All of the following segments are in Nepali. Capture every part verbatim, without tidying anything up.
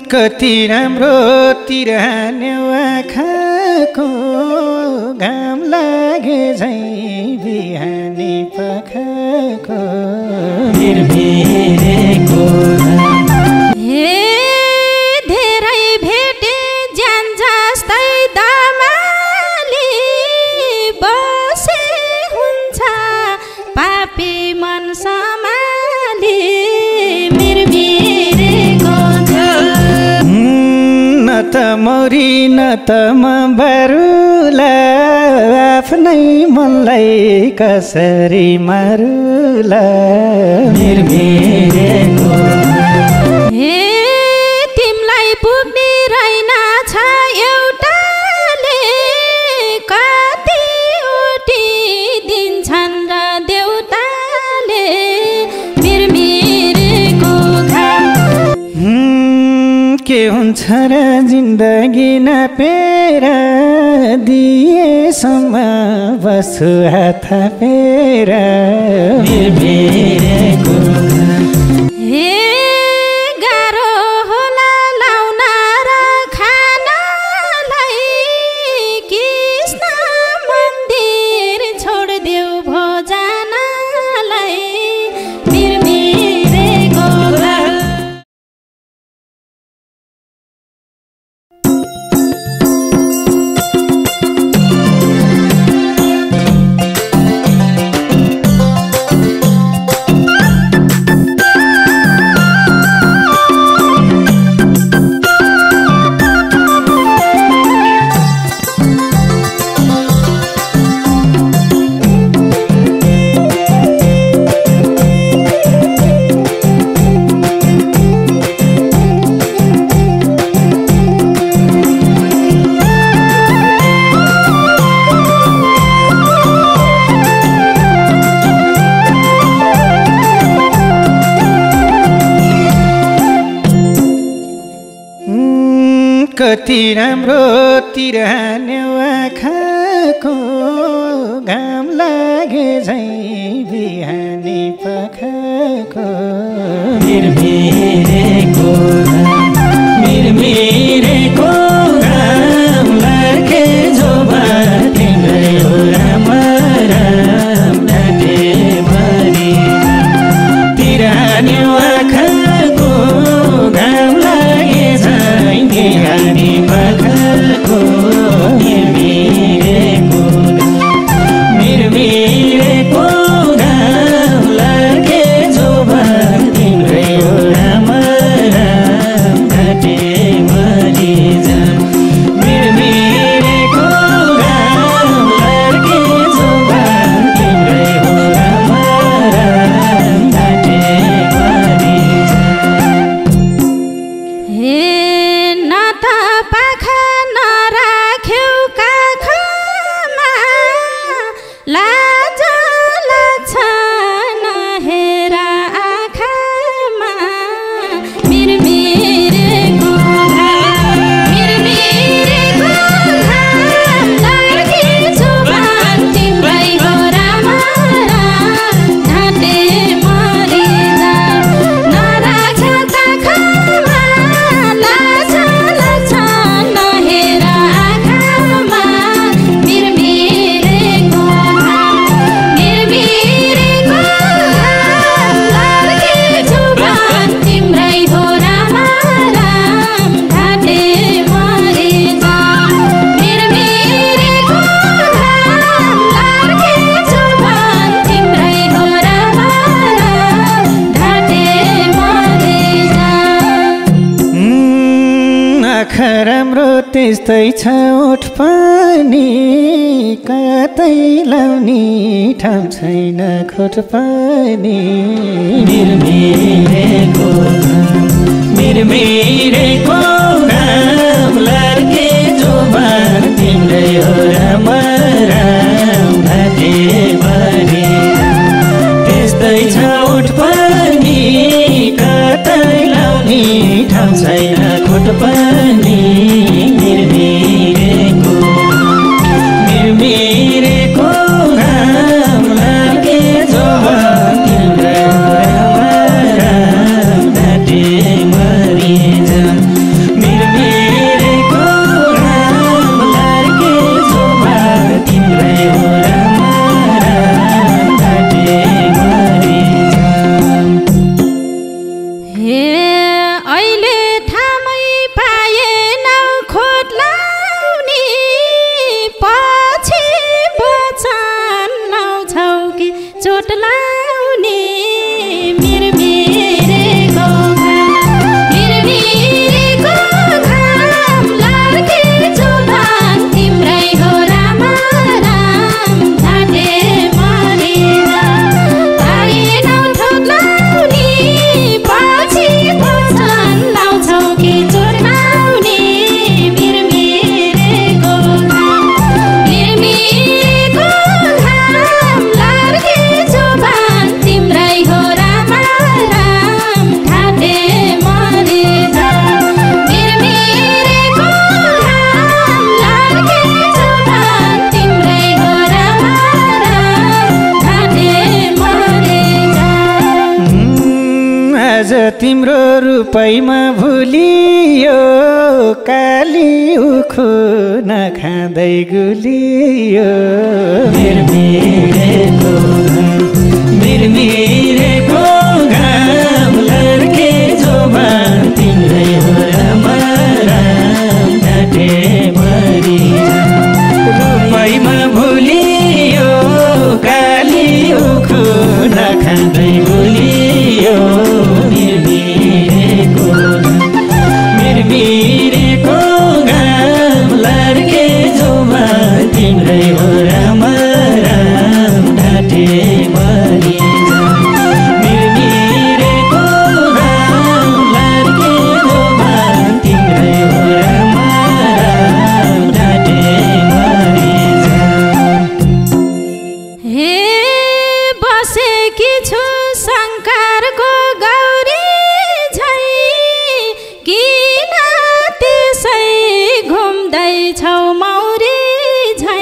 कति राम्रो तिरहाने आँखाको घाम लागे झैँ बिहानी पखको बिरबिरेको हे धेरै भेटे ज्यान जस्तै दमाली बसे हुन्छ पापी मन समाली बिरबिरेको न त मरी न त म बरुला आफ्नै मनलाई कसरी मारुला बिरबिरेको हे तिमलाई पुग्ने रहेन छ एउटाले कतिवटी दिन्छन् र देउताले बिरबिरेको के हुन्छ र जिन्दगी नापेर दिएसम्म बसु हात थापेर बिरबिरेको हे गाह्रो होला लाउन र खानलाई कृष्ण मन्दिर छोडिदेऊ भोजनलाई बिरबिरेको कति राम्रो तिरहाने आँखाको घाम लागे झैँ बिहानी पखको बिरबिरेको बिरबिरेको घाम लागे जोबा तिम्रै हो राम राम ढाटे भरि तिरहाने आँखाको घाम लागे झैँ बिहानी पखको बिरबिरेको बिरबिरेको घाम लागे जोबा तिम्रै हो राम राम घाटे भरि जाम बिरबिरेको घाम लागे जोबा तिम्रै हो राम राम घाटे भरि जाम हे न त पाखा नराख्यौ काखमा लाज लाग्छ नहेर आँखामा बिरबिरेको बिरबिरेको घाम लागे जोबा तिम्रै हो राम राम ढाटे मरि जाम नराख्यौ काखमा लाज लाग्छ नहेर आँखामा बिरबिरेको बिरबिरेको लागे जोबा तिम्रै हो राम राम ढाटे मरि जाम बिरबिरेको लागे जोबा तिम्रै हो राम राम ढाटे मरि जाम आँखा राम्रो त्यस्तै छ ओठ पनि कतै लाउने ठाउँ छैन खोट पनि बिरबिरेको बिरबिरेको घाम लागे जोबा तिम्रै हो राम राम घाटे भरि त्यस्तै छ ओठ पनि कतै लाउने ठाउँ छैन खोट पनि बिरबिरेको बिरबिरेको घाम लागे जोबा तिम्रै हो राम राम घाटे मरि जाम तिम्रो रूपैमा भुलियो काली उखु नखाँदै गुलियो मिरमिरेको मिरमिरेको घाम लड्के जोबान तिम्रै हो रामा राम ढाँटे मरि रूपैमा भुलियो काली उखु नखाँदै गुलियो मिरमिरेको मिरमिरेको घाम लड्के जोबान तिम्रै हो रामा राम ढाँटे मरि मिरमिरेको घाम लड्के जोबान तिम्रै हो रामा राम ढाँटे मरि हे बसेकी छु शङ्करको गौरी झै किन त्यसै घुम्दैछौ मौरी झै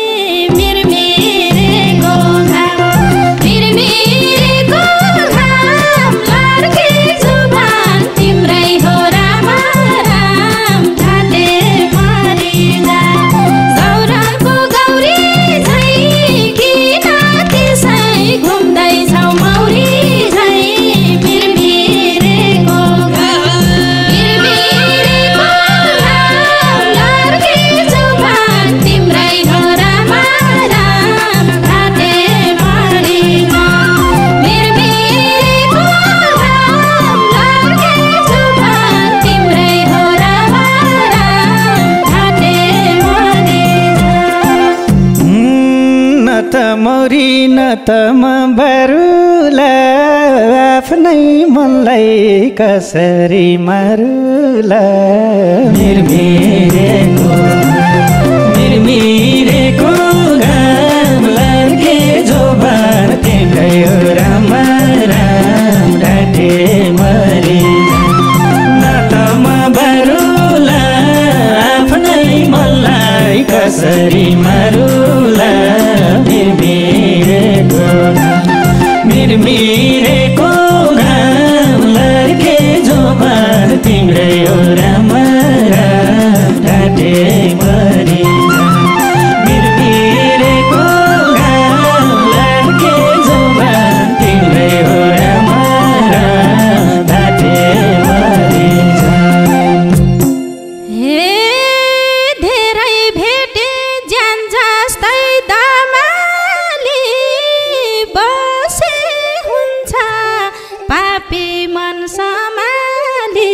मिरमिरेको घाम मिरमिरेको घाम लड्के जुबान तिम्रै हो रामा राम ढाँटे मरि जा सौराको गौरी झै किन त्यसै घुम्दैछौ मौरी झै मिरमिरेको घाम मिरमिरेको घाम लड्के जुबान तिम्रै हो रामा राम ढाँटे मरि जा मिरमिरेको घाम लड्के जुबान तिम्रै हो रामा राम ढाँटे मरि जा न त मौरी न त म बरुला आफ्नै मनलाई कसरी मारुला मिरमिरेको मिरमिरेको घाम लड्के जोबान तिम्रै हो रामा राम ढाँटे मरि न त म बरुला आफ्नै मनलाई कसरी मारुला मिरमिरेको मिरमिरेको घाम लड्के जोबान तिम्रै हो रामा राम ढाँटे मरि मिरमिरेको घाम लड्के जोबान तिम्रै हो रामा राम ढाँटे मरि हे धेरै भेटे ज्यान जस्तै दमाली बसे हुन्छ पापी मन समाली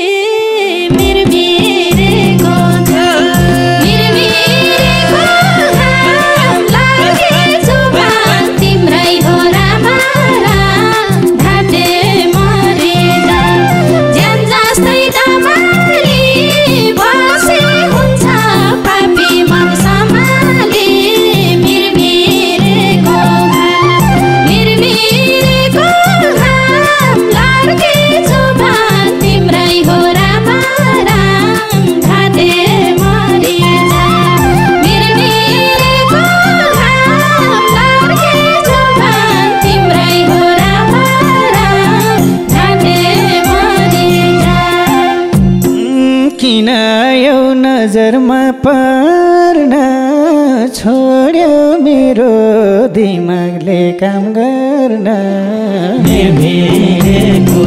मिरमिरेको घाम मिरमिरेको घाम लड्के जुबान तिम्रै हो रामा राम ढाँटे मरि जा ज्यान जस्तै दमाली बसे हुन्छ पापी मन समाली मिरमिरेको घाम मिरमिरेको घाम लड्के जुबान तिम्रै हो रामा राम ढाँटे मरि जा मिरमिरेको घाम लड्के जुबान तिम्रै हो रामा राम ढाँटे मरि जा किन यो नजरमा पर्न छोड्यो मेरो दिमागले काम गर्न मिरमिरेको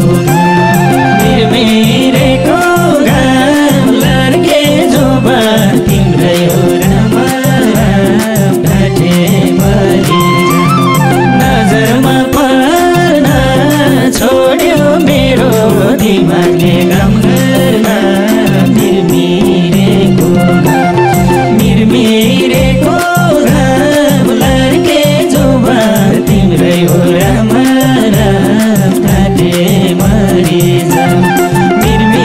मिरमिरेको घाम लड्के जोबान तिम्रै हो रामा राम ढाँटे मरि नजरमा पर्न छोड्यो मेरो दिमागले काम गर्न मिरमिरेको मिरमिरेको घाम लड्के जोबान तिम्रै हो रामा राम ढाँटे मरि जा मिरमिरेको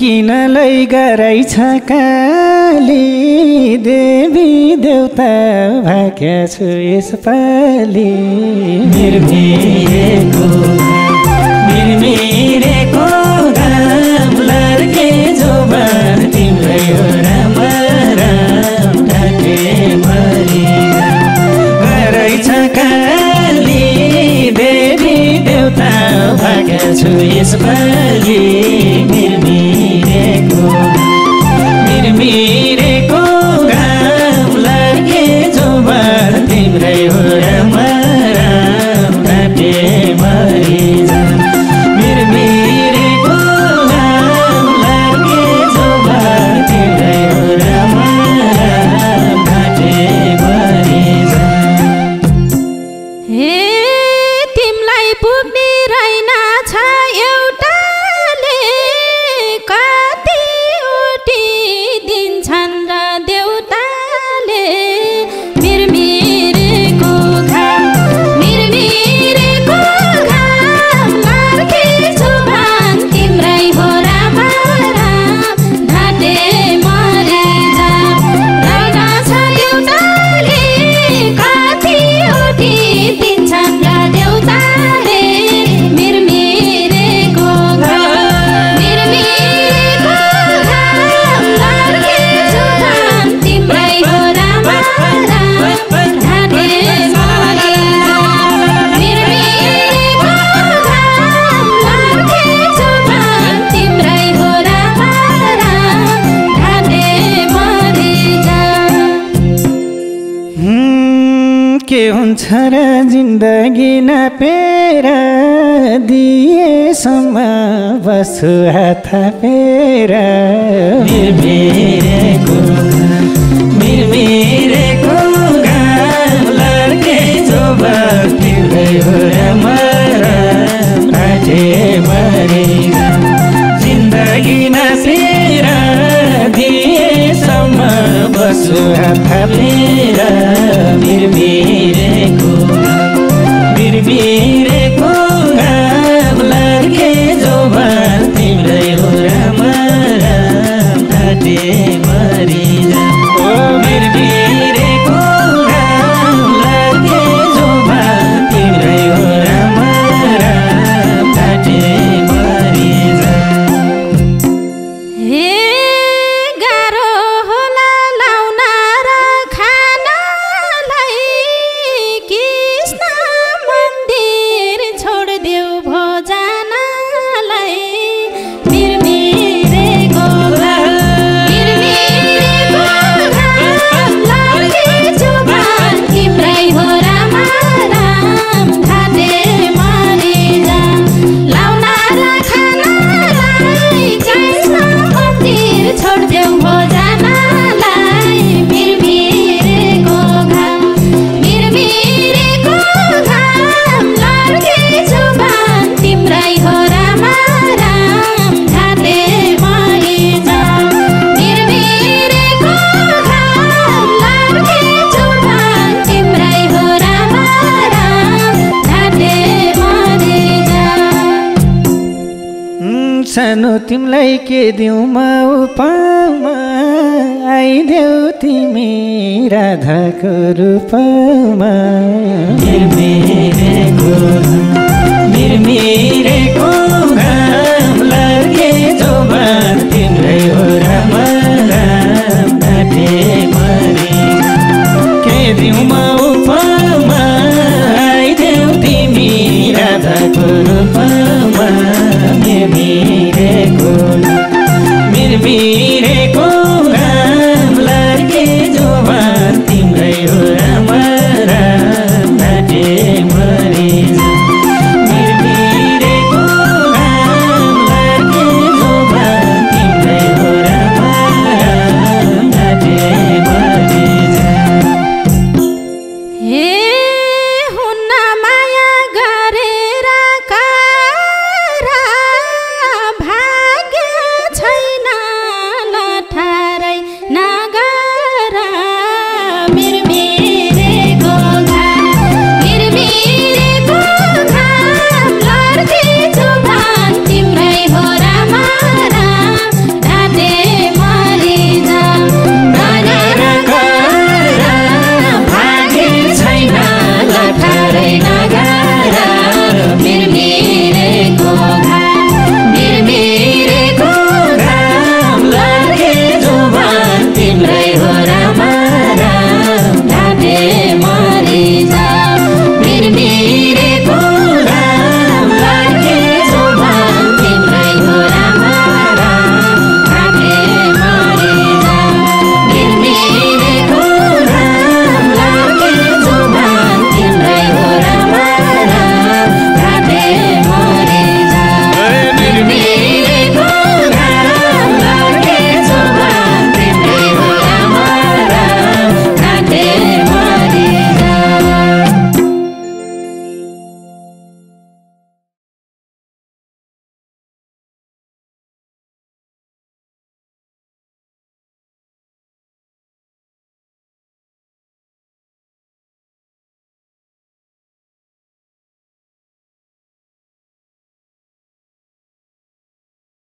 किन लैगरै छ काली देवी देउता भाग्य छु यसपालि मिरमिरेको मिरमिरेको घाम लर्के जोबान तिम्रै हो राम राम ढाके मरि गरै छ काली देवी देउता भाग्य छु यसपालि मिरमिरेको मिरमिरेको घाम लर्के जोबान तिम्रै हो राम राम ढाके मरि मिरमिरेको घाम लर्के जोबान तिम्रै हो राम राम ढाके मरि हे तिमलाई पुग्ने रहेन छ एउटाले कतिवटी दिन्छन् र देउताले मिरमिरेको घाम मिरमिरेको घाम लर्के जोबान तिम्रै हो राम राम ढाटे मरि जाम रहेन छ देउताले कतिवटी दिन्छन् र देउताले मिरमिरेको घाम मिरमिरेको घाम लर्के जोबान तिम्रै हो राम राम ढाटे मरि जाम मिरमिरेको घाम लर्के जोबान तिम्रै हो राम राम ढाटे मरि जाम हम्म, के हुन्छ र जिन्दगी नपेर दिएसम्म बस्छु हात थापेर मिरमिरेको मिरमिरेको घाम लर्के जोबान तिम्रै हो राम राम ढाके मरि जिन्दगी नपेर दिएसम्म बस्छु हात थापेर मिरमिरेको मिरमिरेको घाम लर्के जोबान तिम्रै हो राम राम ढाके मरि ओ मिरमिरेको घाम लर्के जोबान तिम्रै हो राम राम ढाके मरि हे गाह्रो होला लाउन र खानलाई कृष्ण मन्दिर छोडिदेऊ भोजनलाई मिरमिरेको घाम मिरमिरेको घाम लर्के जोबान तिम्रै हो राम राम ढाटे मरि जाम लाउन र खानलाई कृष्ण मन्दिर छोडिदेऊ भोजनलाई मिरमिरेको घाम मिरमिरेको घाम लर्के जोबान तिम्रै हो राम राम ढाटे मरि जाम मिरमिरेको घाम लर्के जोबान तिम्रै हो राम राम ढाटे मरि जाम सानो तिमीलाई के दिउँ म उपमा आइदेऊ तिमी राधाको रूपमा मिरमिरेको मिरमिरेको घाम लर्के जोबान तिम्रै हो राम राम ढाके मरि के दिउँ म उपमा आइदेऊ तिमी राधाको रूपमा मिरमिरेको मिरमिरेको